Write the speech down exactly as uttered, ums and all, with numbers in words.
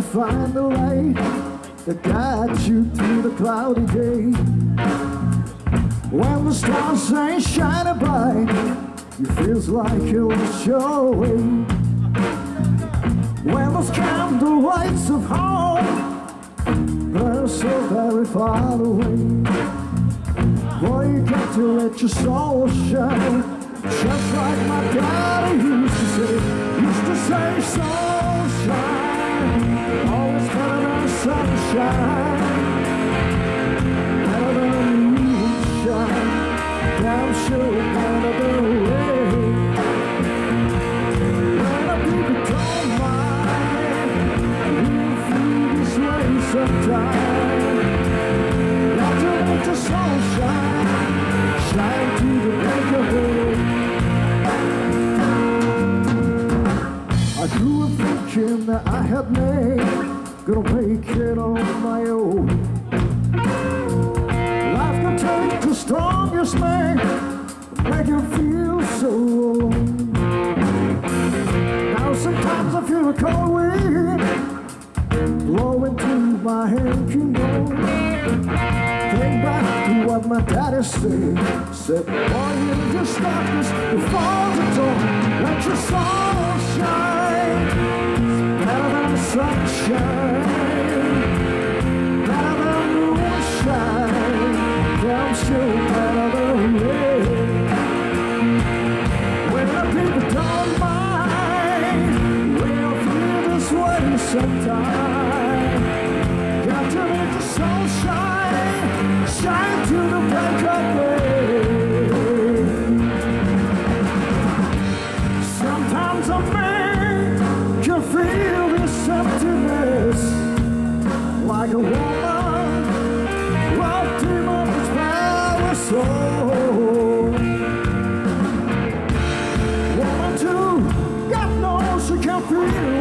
find the light that guides you through the cloudy day. When the stars ain't shining bright, it feels like you'll miss your way. When those candle lights of home, they're so very far away. Boy, you got to let your soul shine, just like my daddy used to say. Used to say, soul shine, always better than sunshine, better than moonshine, damn sure better than rain. When the people don't mind, we'll feel this way sometime. Got to let your soul shine, shine to the break of day. I grew up thinking that I had made, gonna make it on my own. Life can take the strongest man, make you feel so alone. Now sometimes I feel a cold wind blowing through my hanky nose. Think back to what my daddy said. Said, boy, you just got this before the dawn. Let your soul shine, better than the sunshine, better than moonshine, damn sure better than rain. When the people don't mind, we'll feel this way sometime. Got to let the soul shine, shine to the break of day. Sometimes a man can feel this emptiness, like a woman locked in on his power soul. Woman too, God knows she can feel